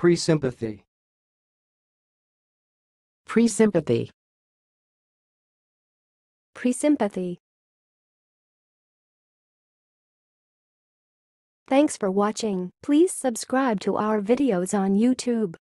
Presympathy. Presympathy. Presympathy. Thanks for watching. Please subscribe to our videos on YouTube.